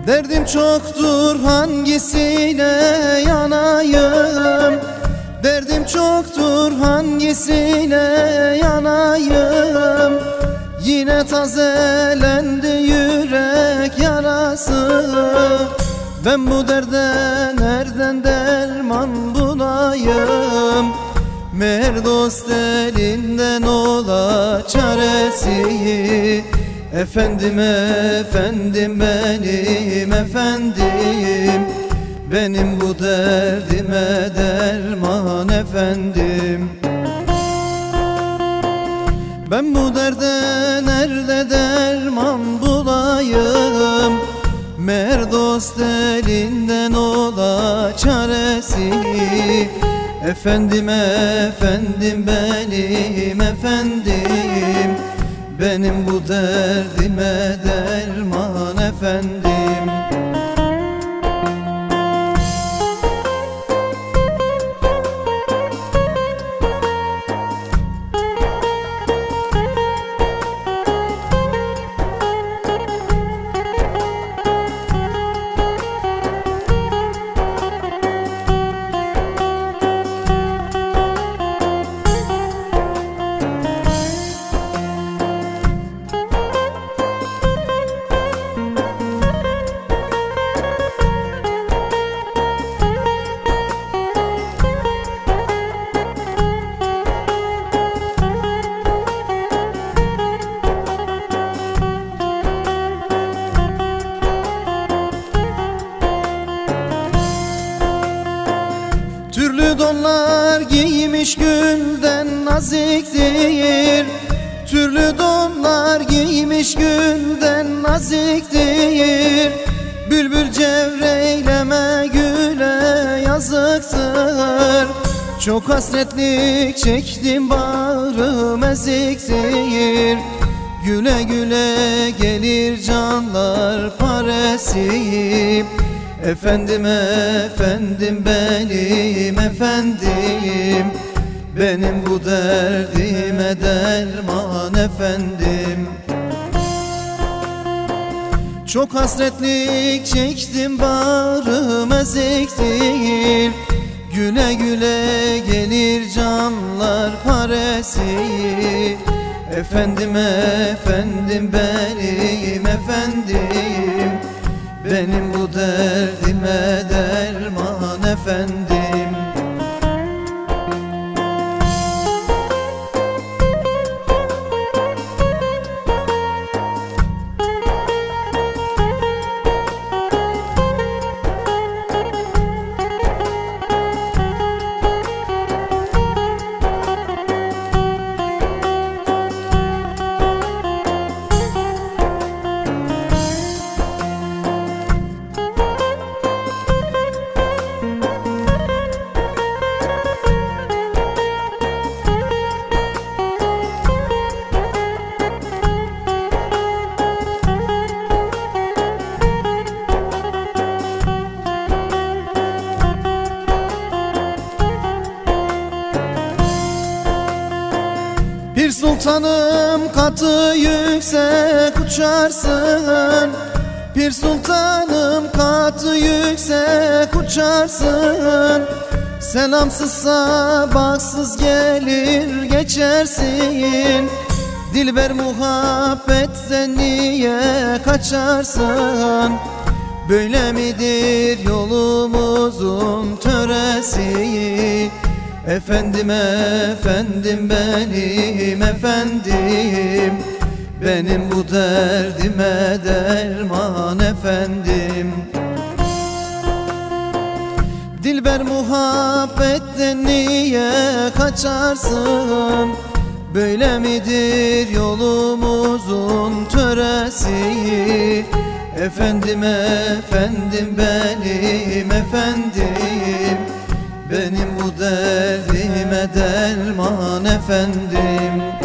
Derdim çoktur, hangisine yanayım? Derdim çoktur, hangisine yanayım? Yine tazelendi yürek yarası. Ben bu derde nereden derman bulayım? Meğer dost elinden ola çaresi. Efendim, efendim, benim efendim, benim bu derdime derman efendim. Ben bu derde nerede derman bulayım? Meğer dost elinden ola çaresi. Efendim, efendim, benim efendim, benim bu derdime derman efendim. Türlü donlar giymiş gülden naziktir. Türlü donlar giymiş gülden naziktir. Bülbül cevreyleme güle yazıktır. Çok hasretlik çektim, bağrım eziktir. Güle güle gelir canlar paresi. Efendim, efendim, benim efendim, benim bu derdime derman efendim. Çok hasretlik çektim, bağrım eziktir. Güle güle gelir canlar paresi. Efendim, efendim, benim efendim, benim bu derdime derman efendim. Bir sultanım katı yüksek uçarsın. Bir sultanım katı yüksek uçarsın. Selamsız sabahsız gelir geçersin. Dilber muhabbetten niye kaçarsın? Böyle midir yolumuzun töresi? Efendim, efendim, benim efendim, benim bu derdime derman efendim. Dilber muhabbetten niye kaçarsın? Böyle midir yolumuzun töresi? Efendim, efendim, benim efendim, benim bu derdime derman efendim.